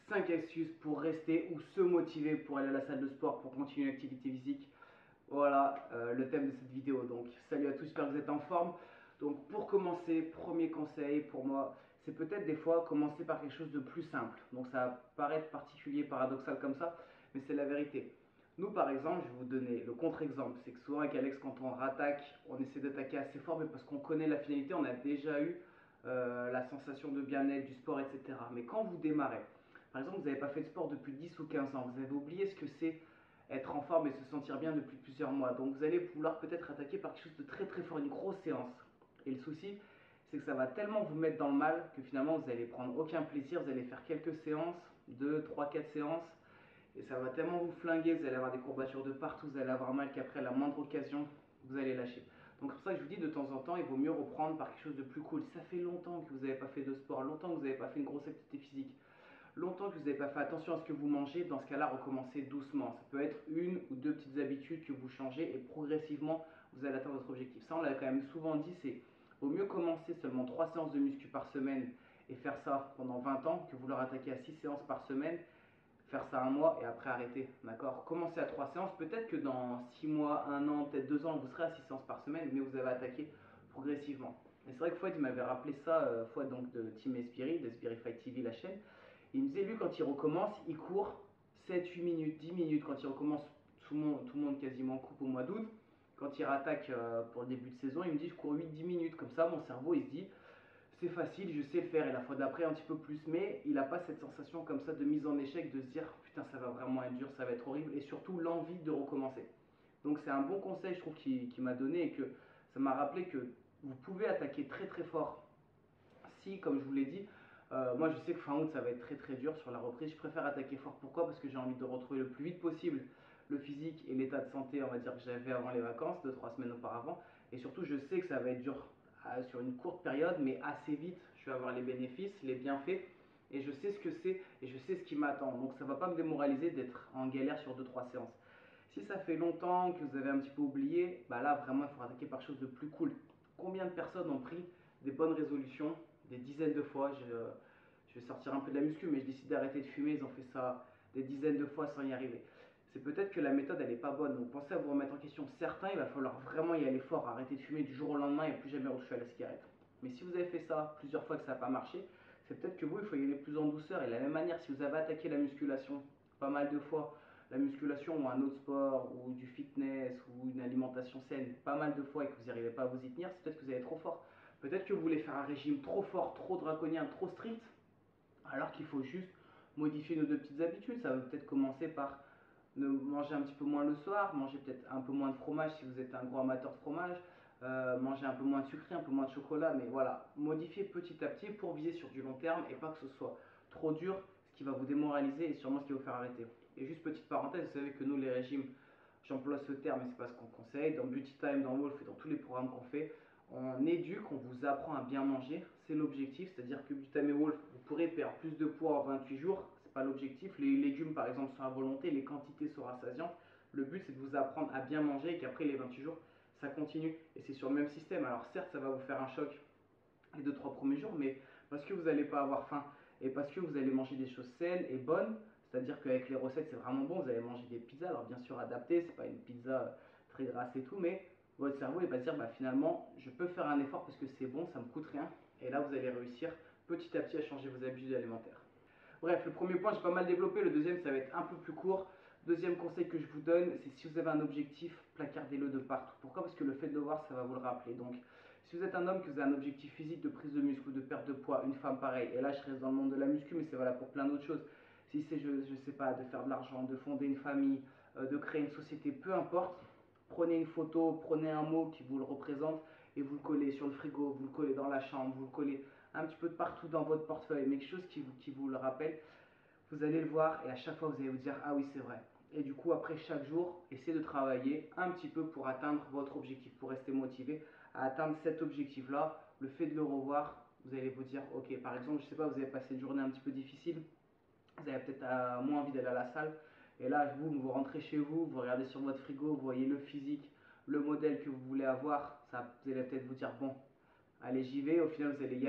5 astuces pour rester ou se motiver pour aller à la salle de sport, pour continuer l'activité physique. Voilà le thème de cette vidéo. Donc salut à tous, j'espère que vous êtes en forme. Donc pour commencer, premier conseil pour moi, c'est peut-être des fois commencer par quelque chose de plus simple. Donc ça va paraître particulier, paradoxal comme ça, mais c'est la vérité. Nous par exemple, je vais vous donner le contre-exemple. C'est que souvent avec Alex, quand on rattaque, on essaie d'attaquer assez fort, mais parce qu'on connaît la finalité, on a déjà eu la sensation de bien-être, du sport, etc. Mais quand vous démarrez, par exemple, vous n'avez pas fait de sport depuis 10 ou 15 ans, vous avez oublié ce que c'est être en forme et se sentir bien depuis plusieurs mois. Donc vous allez vouloir peut-être attaquer par quelque chose de très très fort, une grosse séance. Et le souci, c'est que ça va tellement vous mettre dans le mal que finalement vous allez prendre aucun plaisir, vous allez faire quelques séances, 2, 3, 4 séances, et ça va tellement vous flinguer, vous allez avoir des courbatures de partout, vous allez avoir mal qu'après la moindre occasion, vous allez lâcher. Donc c'est pour ça que je vous dis de temps en temps, il vaut mieux reprendre par quelque chose de plus cool. Ça fait longtemps que vous n'avez pas fait de sport, longtemps que vous n'avez pas fait une grosse activité physique, longtemps que vous n'avez pas fait attention à ce que vous mangez, dans ce cas-là, recommencez doucement. Ça peut être une ou deux petites habitudes que vous changez et progressivement, vous allez atteindre votre objectif. Ça, on l'a quand même souvent dit, c'est vaut mieux commencer seulement 3 séances de muscu par semaine et faire ça pendant 20 ans que vouloir attaquer à 6 séances par semaine, faire ça un mois et après arrêter. D'accord? Commencez à 3 séances, peut-être que dans 6 mois, 1 an, peut-être 2 ans, vous serez à 6 séances par semaine, mais vous avez attaqué progressivement. Et c'est vrai que Fouad, il m'avait rappelé ça, Fouad donc de Team Espiri, d'Espiri Fight TV, la chaîne. Il me disait, lui, quand il recommence, il court 7-8 minutes, 10 minutes. Quand il recommence, tout le monde quasiment coupe au mois d'août. Quand il rattaque pour le début de saison, il me dit, je cours 8-10 minutes. Comme ça, mon cerveau, il se dit, c'est facile, je sais le faire. Et la fois d'après, un petit peu plus. Mais il n'a pas cette sensation comme ça de mise en échec, de se dire, putain, ça va vraiment être dur, ça va être horrible. Et surtout, l'envie de recommencer. Donc c'est un bon conseil, je trouve, qu'il m'a donné et que ça m'a rappelé que vous pouvez attaquer très très fort si, comme je vous l'ai dit, moi je sais que fin août ça va être très très dur sur la reprise. Je préfère attaquer fort. Pourquoi? Parce que j'ai envie de retrouver le plus vite possible le physique et l'état de santé, on va dire, que j'avais avant les vacances, 2-3 semaines auparavant. Et surtout, je sais que ça va être dur sur une courte période, mais assez vite, je vais avoir les bénéfices, les bienfaits. Et je sais ce que c'est et je sais ce qui m'attend. Donc ça ne va pas me démoraliser d'être en galère sur 2-3 séances. Si ça fait longtemps que vous avez un petit peu oublié, bah là vraiment il faut attaquer par quelque chose de plus cool. Combien de personnes ont pris des bonnes résolutions des dizaines de fois? Je vais sortir un peu de la muscu, mais je décide d'arrêter de fumer. Ils ont fait ça des dizaines de fois sans y arriver. C'est peut-être que la méthode elle n'est pas bonne. Donc pensez à vous remettre en question. Certains, il va falloir vraiment y aller fort, arrêter de fumer du jour au lendemain et plus jamais retoucher à la cigarette. Mais si vous avez fait ça plusieurs fois que ça n'a pas marché, c'est peut-être que vous, il faut y aller plus en douceur. Et de la même manière, si vous avez attaqué la musculation pas mal de fois, la musculation ou un autre sport ou du fitness ou une alimentation saine pas mal de fois et que vous n'arrivez pas à vous y tenir, c'est peut-être que vous allez trop fort. Peut-être que vous voulez faire un régime trop fort, trop draconien, trop strict, alors qu'il faut juste modifier nos deux petites habitudes. Ça va peut-être commencer par manger un petit peu moins le soir, manger peut-être un peu moins de fromage si vous êtes un gros amateur de fromage, manger un peu moins de sucré, un peu moins de chocolat, mais voilà, modifier petit à petit pour viser sur du long terme et pas que ce soit trop dur, ce qui va vous démoraliser et sûrement ce qui va vous faire arrêter. Et juste petite parenthèse, vous savez que nous les régimes, j'emploie ce terme mais c'est pas ce qu'on conseille, dans Beauty Time, dans Wolf et dans tous les programmes qu'on fait, on éduque, on vous apprend à bien manger, c'est l'objectif, c'est-à-dire que Beauty Time et Wolf, vous pourrez perdre plus de poids en 28 jours, c'est pas l'objectif, les légumes par exemple sont à volonté, les quantités sont rassasiantes, le but c'est de vous apprendre à bien manger et qu'après les 28 jours, ça continue et c'est sur le même système. Alors certes ça va vous faire un choc les 2-3 premiers jours, mais parce que vous n'allez pas avoir faim et parce que vous allez manger des choses saines et bonnes, c'est-à-dire qu'avec les recettes c'est vraiment bon, vous allez manger des pizzas, alors bien sûr adaptées, c'est pas une pizza très grasse et tout, mais votre cerveau il va se dire bah, finalement je peux faire un effort parce que c'est bon, ça me coûte rien, et là vous allez réussir petit à petit à changer vos habitudes alimentaires. Bref, le premier point, j'ai pas mal développé. Le deuxième, ça va être un peu plus court. Deuxième conseil que je vous donne, c'est si vous avez un objectif, placardez-le de partout. Pourquoi? Parce que le fait de le voir, ça va vous le rappeler. Donc, si vous êtes un homme, que vous avez un objectif physique de prise de muscle ou de perte de poids, une femme pareil, et là je reste dans le monde de la muscu, mais c'est valable pour plein d'autres choses. Si c'est, je sais pas, de faire de l'argent, de fonder une famille, de créer une société, peu importe, prenez une photo, prenez un mot qui vous le représente et vous le collez sur le frigo, vous le collez dans la chambre, vous le collez un petit peu de partout dans votre portefeuille, mais quelque chose qui vous le rappelle. Vous allez le voir et à chaque fois vous allez vous dire ah oui c'est vrai. Et du coup après chaque jour, essayez de travailler un petit peu pour atteindre votre objectif, pour rester motivé à atteindre cet objectif là. Le fait de le revoir, vous allez vous dire ok, par exemple je sais pas, vous avez passé une journée un petit peu difficile, vous avez peut-être moins envie d'aller à la salle. Et là, vous rentrez chez vous, vous regardez sur votre frigo, vous voyez le physique, le modèle que vous voulez avoir. Ça, vous allez peut-être vous dire, bon, allez, j'y vais. Au final, vous allez y aller.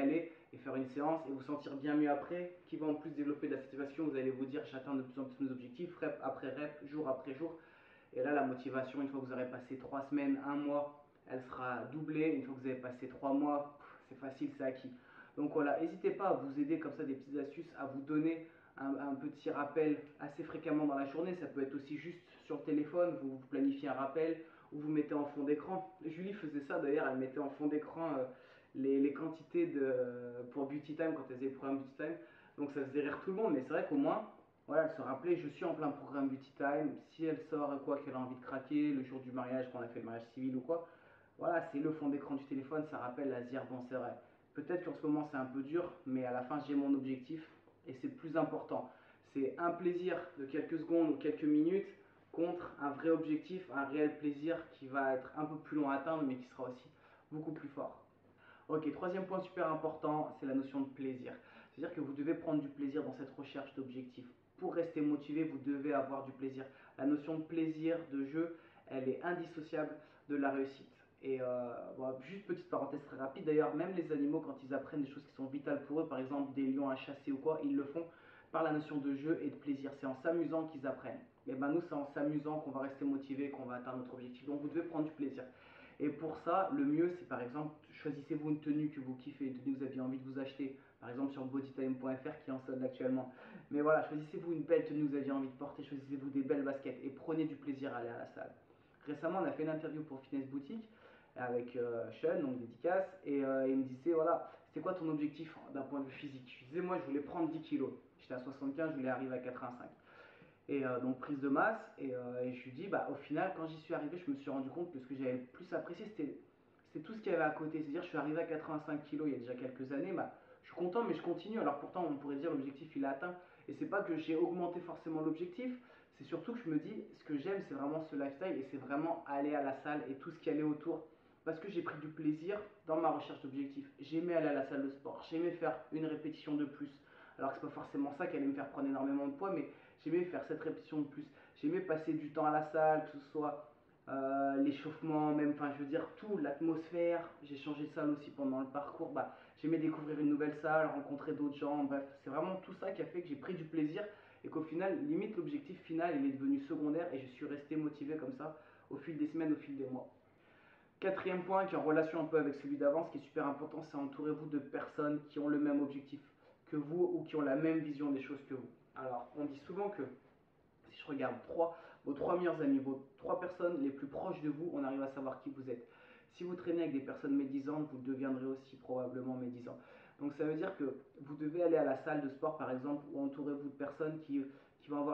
et faire une séance et vous sentir bien mieux après, qui va en plus développer de la satisfaction. Vous allez vous dire j'atteins de plus en plus mes objectifs, rep après rep, jour après jour. Et là, la motivation, une fois que vous aurez passé 3 semaines, un mois, elle sera doublée. Une fois que vous avez passé 3 mois, c'est facile, c'est acquis. Donc voilà, n'hésitez pas à vous aider comme ça des petites astuces, à vous donner un petit rappel assez fréquemment dans la journée. Ça peut être aussi juste sur le téléphone, vous planifiez un rappel ou vous mettez en fond d'écran. Julie faisait ça d'ailleurs, elle mettait en fond d'écran les quantités pour Beauty Time quand elle faisait le programme Beauty Time. Donc ça faisait rire tout le monde, mais c'est vrai qu'au moins, voilà, elle se rappelait, je suis en plein programme Beauty Time. Si elle sort quoi, qu'elle a envie de craquer le jour du mariage, qu'on a fait le mariage civil ou quoi, voilà, c'est le fond d'écran du téléphone, ça rappelle à se dire bon, c'est vrai. Peut-être qu'en ce moment c'est un peu dur, mais à la fin j'ai mon objectif et c'est le plus important. C'est un plaisir de quelques secondes ou quelques minutes contre un vrai objectif, un réel plaisir qui va être un peu plus long à atteindre, mais qui sera aussi beaucoup plus fort. Ok, troisième point super important, c'est la notion de plaisir. C'est-à-dire que vous devez prendre du plaisir dans cette recherche d'objectifs. Pour rester motivé, vous devez avoir du plaisir. La notion de plaisir, de jeu, elle est indissociable de la réussite. Et bon, juste petite parenthèse très rapide, d'ailleurs, même les animaux, quand ils apprennent des choses qui sont vitales pour eux, par exemple des lions à chasser ou quoi, ils le font par la notion de jeu et de plaisir. C'est en s'amusant qu'ils apprennent. Et ben nous, c'est en s'amusant qu'on va rester motivé, qu'on va atteindre notre objectif. Donc vous devez prendre du plaisir. Et pour ça, le mieux, c'est par exemple, choisissez-vous une tenue que vous kiffez, une tenue que vous avez envie de vous acheter, par exemple sur bodytime.fr qui est en solde actuellement. Mais voilà, choisissez-vous une belle tenue que vous avez envie de porter, choisissez-vous des belles baskets et prenez du plaisir à aller à la salle. Récemment, on a fait une interview pour Fitness Boutique avec Sean, donc dédicace, et il me disait, voilà, c'était quoi ton objectif d'un point de vue physique? Je disais, moi, je voulais prendre 10 kilos. J'étais à 75, je voulais arriver à 85. Et donc prise de masse. Et je lui dis, bah, au final, quand j'y suis arrivé, je me suis rendu compte que ce que j'avais le plus apprécié, c'était tout ce qu'il y avait à côté. C'est-à-dire, je suis arrivé à 85 kilos il y a déjà quelques années. Bah, je suis content, mais je continue. Alors pourtant, on pourrait dire l'objectif, il est atteint. Et c'est pas que j'ai augmenté forcément l'objectif. C'est surtout que je me dis, ce que j'aime, c'est vraiment ce lifestyle. Et c'est vraiment aller à la salle et tout ce qui allait autour. Parce que j'ai pris du plaisir dans ma recherche d'objectifs. J'aimais aller à la salle de sport. J'aimais faire une répétition de plus. Alors que c'est pas forcément ça qui allait me faire prendre énormément de poids, mais j'aimais faire cette répétition de plus. J'aimais passer du temps à la salle, que ce soit l'échauffement, même, enfin, je veux dire, tout, l'atmosphère. J'ai changé de salle aussi pendant le parcours. Bah, j'aimais découvrir une nouvelle salle, rencontrer d'autres gens. Bref, c'est vraiment tout ça qui a fait que j'ai pris du plaisir et qu'au final, limite, l'objectif final, il est devenu secondaire et je suis resté motivé comme ça au fil des semaines, au fil des mois. Quatrième point qui est en relation un peu avec celui d'avant, ce qui est super important, c'est entourez-vous de personnes qui ont le même objectif que vous ou qui ont la même vision des choses que vous. Alors, on dit souvent que si je regarde vos trois meilleurs amis, vos trois personnes les plus proches de vous, on arrive à savoir qui vous êtes. Si vous traînez avec des personnes médisantes, vous deviendrez aussi probablement médisant. Donc ça veut dire que vous devez aller à la salle de sport par exemple ou entourez-vous de personnes qui vont avoir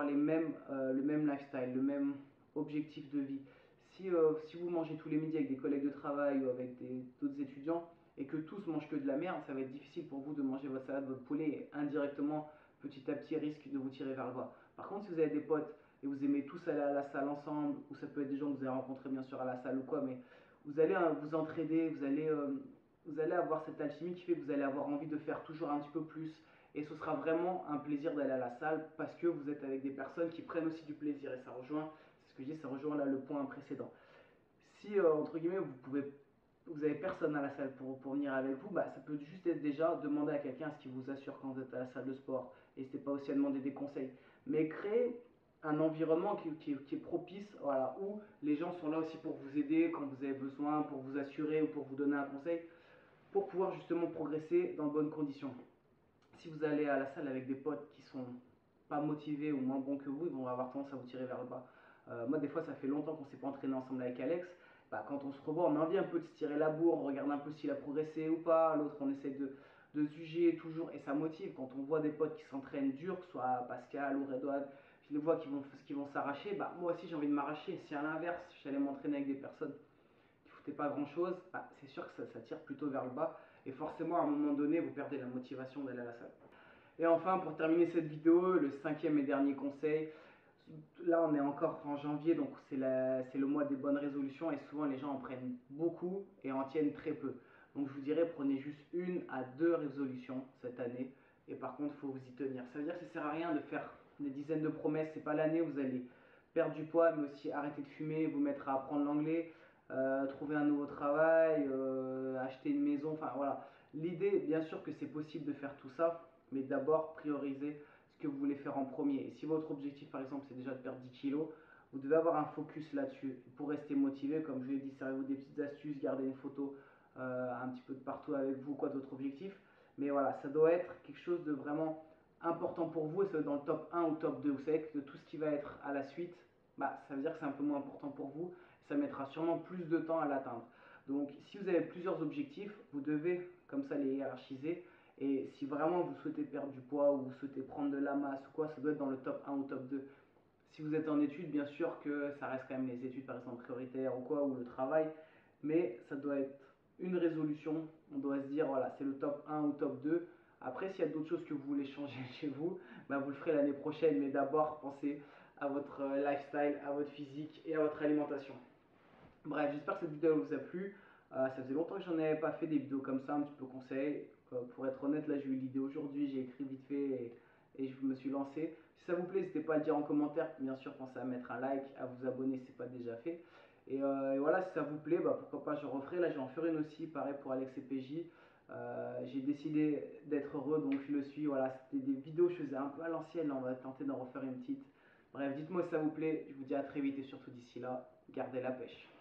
le même lifestyle, le même objectif de vie. Si vous mangez tous les midis avec des collègues de travail ou avec d'autres étudiants et que tous mangent que de la merde, ça va être difficile pour vous de manger votre salade, votre poulet et indirectement, petit à petit, risque de vous tirer vers le bas. Par contre, si vous avez des potes et vous aimez tous aller à la salle ensemble, ou ça peut être des gens que vous avez rencontrés bien sûr à la salle ou quoi, mais vous allez vous entraider, vous allez avoir cette alchimie qui fait que vous allez avoir envie de faire toujours un petit peu plus. Et ce sera vraiment un plaisir d'aller à la salle parce que vous êtes avec des personnes qui prennent aussi du plaisir. Et ça rejoint, c'est ce que je dis, ça rejoint là le point précédent. Si, entre guillemets, vous avez personne à la salle pour venir avec vous, bah, ça peut juste être déjà demander à quelqu'un ce qui vous assure quand vous êtes à la salle de sport. N'hésitez pas aussi à demander des conseils. Mais créez un environnement qui est propice, voilà, où les gens sont là aussi pour vous aider quand vous avez besoin, pour vous assurer ou pour vous donner un conseil, pour pouvoir justement progresser dans de bonnes conditions. Si vous allez à la salle avec des potes qui sont pas motivés ou moins bons que vous, ils vont avoir tendance à vous tirer vers le bas. Moi, des fois, ça fait longtemps qu'on ne s'est pas entraîné ensemble avec Alex. Bah, quand on se revoit, on a envie un peu de se tirer la bourre, on regarde un peu s'il a progressé ou pas. L'autre, on essaie de se juger toujours et ça motive. Quand on voit des potes qui s'entraînent dur, que ce soit Pascal ou Redouane, je les vois qui vont s'arracher, bah, moi aussi j'ai envie de m'arracher. Si à l'inverse, j'allais m'entraîner avec des personnes qui foutaient pas grand chose, bah, c'est sûr que ça tire plutôt vers le bas. Et forcément, à un moment donné, vous perdez la motivation d'aller à la salle. Et enfin, pour terminer cette vidéo, le cinquième et dernier conseil. Là, on est encore en janvier, donc c'est le mois des bonnes résolutions et souvent les gens en prennent beaucoup et en tiennent très peu. Donc je vous dirais, prenez juste une à deux résolutions cette année et par contre, il faut vous y tenir. Ça veut dire que ça ne sert à rien de faire des dizaines de promesses. C'est pas l'année où vous allez perdre du poids, mais aussi arrêter de fumer, vous mettre à apprendre l'anglais, trouver un nouveau travail, acheter une maison. Enfin voilà, L'idée, bien sûr que c'est possible de faire tout ça, mais d'abord prioriser ce que vous voulez faire en premier. Et si votre objectif, par exemple, c'est déjà de perdre 10 kilos, vous devez avoir un focus là-dessus. Pour rester motivé, comme je l'ai dit, servez-vous des petites astuces, gardez une photo un petit peu de partout avec vous, quoi, de votre objectif. Mais voilà, ça doit être quelque chose de vraiment important pour vous et ça doit être dans le top 1 ou top 2. Vous savez que tout ce qui va être à la suite, bah, ça veut dire que c'est un peu moins important pour vous. Ça mettra sûrement plus de temps à l'atteindre. Donc, si vous avez plusieurs objectifs, vous devez comme ça les hiérarchiser. Et si vraiment vous souhaitez perdre du poids ou vous souhaitez prendre de la masse ou quoi, ça doit être dans le top 1 ou top 2. Si vous êtes en études, bien sûr que ça reste quand même les études par exemple prioritaires ou quoi, ou le travail, mais ça doit être une résolution. On doit se dire, voilà, c'est le top 1 ou top 2. Après, s'il y a d'autres choses que vous voulez changer chez vous, bah, vous le ferez l'année prochaine, mais d'abord pensez à votre lifestyle, à votre physique et à votre alimentation. Bref, j'espère que cette vidéo vous a plu. Ça faisait longtemps que j'en avais pas fait des vidéos comme ça, un petit peu conseil. Pour être honnête, là j'ai eu l'idée aujourd'hui, j'ai écrit vite fait et je me suis lancé. Si ça vous plaît, n'hésitez pas à le dire en commentaire. Bien sûr, pensez à mettre un like, à vous abonner si ce n'est pas déjà fait. Et voilà, si ça vous plaît, bah, pourquoi pas, je referai. Là, je vais en faire une aussi, pareil pour Alex et PJ. J'ai décidé d'être heureux, donc je le suis. Voilà, c'était des vidéos que je faisais un peu à l'ancienne. Là, on va tenter d'en refaire une petite. Bref, dites-moi si ça vous plaît. Je vous dis à très vite et surtout d'ici là, gardez la pêche.